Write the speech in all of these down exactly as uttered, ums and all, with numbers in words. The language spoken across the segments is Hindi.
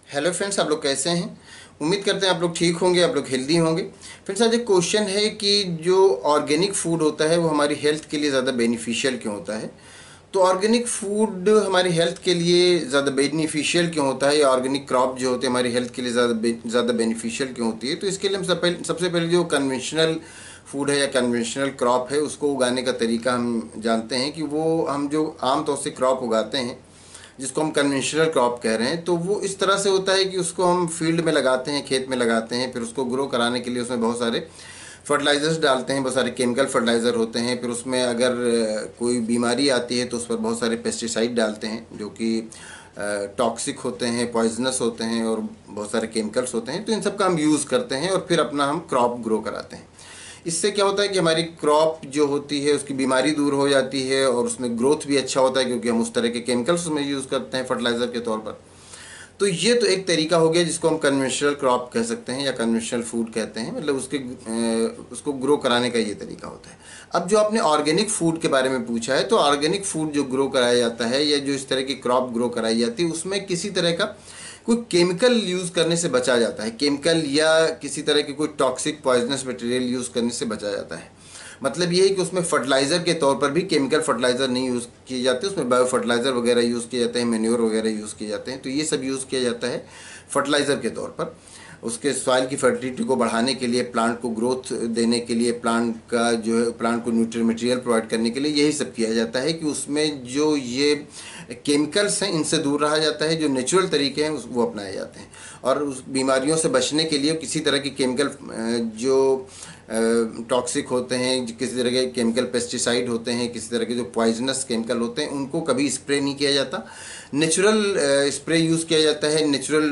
हेलो फ्रेंड्स, आप लोग कैसे हैं। उम्मीद करते हैं आप लोग ठीक होंगे, आप लोग हेल्दी होंगे। फ्रेंड्स, आज एक क्वेश्चन है कि जो ऑर्गेनिक फूड होता है वो हमारी हेल्थ के लिए ज़्यादा बेनिफिशियल क्यों होता है। तो ऑर्गेनिक फूड हमारी हेल्थ के लिए ज़्यादा बेनिफिशियल क्यों होता है, या ऑर्गेनिक क्रॉप जो होते हैं हमारी हेल्थ के लिए ज़्यादा ज़्यादा बेनिफिशियल क्यों होती है। तो इसके लिए हम सब पहले सबसे पहले जो कन्वेंशनल फूड है या कन्वेंशनल क्रॉप है उसको उगाने का तरीका हम जानते हैं कि वो हम जो आम तौर से क्रॉप उगाते हैं जिसको हम कन्वेंशनल क्रॉप कह रहे हैं, तो वो इस तरह से होता है कि उसको हम फील्ड में लगाते हैं, खेत में लगाते हैं। फिर उसको ग्रो कराने के लिए उसमें बहुत सारे फर्टिलाइज़र्स डालते हैं, बहुत सारे केमिकल फर्टिलाइज़र होते हैं। फिर उसमें अगर कोई बीमारी आती है तो उस पर बहुत सारे पेस्टिसाइड डालते हैं जो कि टॉक्सिक होते हैं, पॉइजनस होते हैं और बहुत सारे केमिकल्स होते हैं। तो इन सब का हम यूज़ करते हैं और फिर अपना हम क्रॉप ग्रो कराते हैं। इससे क्या होता है कि हमारी क्रॉप जो होती है उसकी बीमारी दूर हो जाती है और उसमें ग्रोथ भी अच्छा होता है, क्योंकि हम उस तरह के केमिकल्स उसमें यूज़ करते हैं फर्टिलाइज़र के तौर पर। तो ये तो एक तरीका हो गया जिसको हम कन्वेंशनल क्रॉप कह सकते हैं या कन्वेंशनल फूड कहते हैं, मतलब उसके उसको ग्रो कराने का ये तरीका होता है। अब जो आपने ऑर्गेनिक फूड के बारे में पूछा है, तो ऑर्गेनिक फूड जो ग्रो कराया जाता है या जो इस तरह की क्रॉप ग्रो कराई जाती है उसमें किसी तरह का कोई केमिकल यूज़ करने से बचा जाता है। केमिकल या किसी तरह के कोई टॉक्सिक पॉइजनस मटेरियल यूज़ करने से बचा जाता है। मतलब ये है कि उसमें फर्टिलाइज़र के तौर पर भी केमिकल फर्टिलाइज़र नहीं यूज़ किए जाते, उसमें बायो फर्टिलाइज़र वगैरह यूज़ किए जाते हैं, मैन्योर वगैरह यूज़ किए जाते हैं। तो ये सब यूज़ किया जाता है फर्टिलाइज़र के तौर पर, उसके सॉइल की फर्टिलिटी को बढ़ाने के लिए, प्लांट को ग्रोथ देने के लिए, प्लांट का जो है प्लांट को न्यूट्रिएंट मटेरियल प्रोवाइड करने के लिए यही सब किया जाता है कि उसमें जो ये केमिकल्स हैं इनसे दूर रहा जाता है, जो नेचुरल तरीके हैं वो अपनाए जाते हैं। और उस बीमारियों से बचने के लिए किसी तरह की केमिकल जो टॉक्सिक होते हैं, किसी तरह के केमिकल पेस्टिसाइड होते हैं, किसी तरह के जो पॉइजनस केमिकल होते हैं उनको कभी स्प्रे नहीं किया जाता। नेचुरल स्प्रे यूज़ किया जाता है, नेचुरल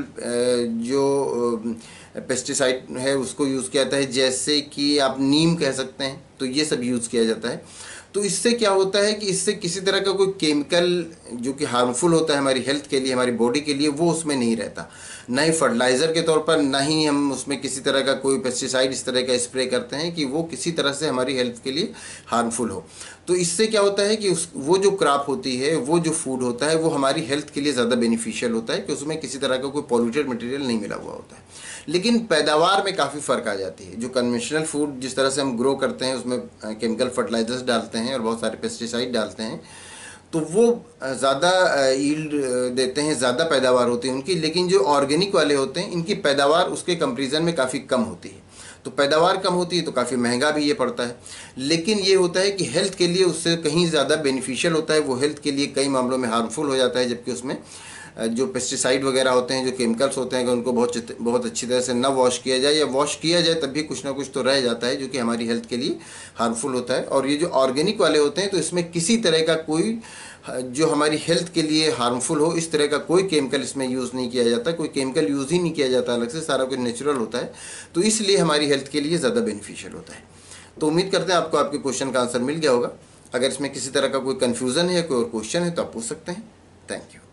जो पेस्टिसाइड है उसको यूज़ किया जाता है, जैसे कि आप नीम कह सकते हैं। तो ये सब यूज़ किया जाता है। तो इससे क्या होता है कि इससे किसी तरह का कोई केमिकल जो कि हार्मफुल होता है हमारी हेल्थ के लिए, हमारी बॉडी के लिए, वो उसमें नहीं रहता। ना ही फर्टिलाइज़र के तौर पर, ना ही हम उसमें किसी तरह का कोई पेस्टिसाइड इस तरह का स्प्रे करते हैं कि वो किसी तरह से हमारी हेल्थ के लिए हार्मफुल हो। तो इससे क्या होता है कि उस वो जो क्रॉप होती है, वो जो फूड होता है, वो हमारी हेल्थ के लिए ज़्यादा बेनिफिशियल होता है कि उसमें किसी तरह का कोई पॉल्यूटेड मटेरियल नहीं मिला हुआ होता है। लेकिन पैदावार में काफ़ी फ़र्क आ जाती है। जो कन्वेंशनल फूड जिस तरह से हम ग्रो करते हैं उसमें केमिकल फर्टिलाइजर्स डालते हैं और बहुत सारे पेस्टिसाइड डालते हैं, तो वो ज़्यादा यील्ड देते हैं, ज़्यादा पैदावार होती है उनकी। लेकिन जो ऑर्गेनिक वाले होते हैं इनकी पैदावार उसके कंपैरिजन में काफ़ी कम होती है। तो पैदावार कम होती है तो काफ़ी महंगा भी ये पड़ता है। लेकिन ये होता है कि हेल्थ के लिए उससे कहीं ज़्यादा बेनिफिशियल होता है। वो हेल्थ के लिए कई मामलों में हार्मफुल हो जाता है, जबकि उसमें जो पेस्टिसाइड वगैरह होते हैं, जो केमिकल्स होते हैं, कि उनको बहुत बहुत अच्छी तरह से ना वॉश किया जाए या वॉश किया जाए तब भी कुछ ना कुछ तो रह जाता है जो कि हमारी हेल्थ के लिए हार्मफुल होता है। और ये जो ऑर्गेनिक वाले होते हैं तो इसमें किसी तरह का कोई जो हमारी हेल्थ के लिए हार्मफुल हो इस तरह का कोई केमिकल इसमें यूज़ नहीं किया जाता, कोई केमिकल यूज़ ही नहीं किया जाता अलग से, सारा कुछ नेचुरल होता है। तो इसलिए हमारी हेल्थ के लिए ज़्यादा बेनिफिशियल होता है। तो उम्मीद करते हैं आपको आपके क्वेश्चन का आंसर मिल गया होगा। अगर इसमें किसी तरह का कोई कन्फ्यूज़न है या कोई और क्वेश्चन है तो आप पूछ सकते हैं। Thank you.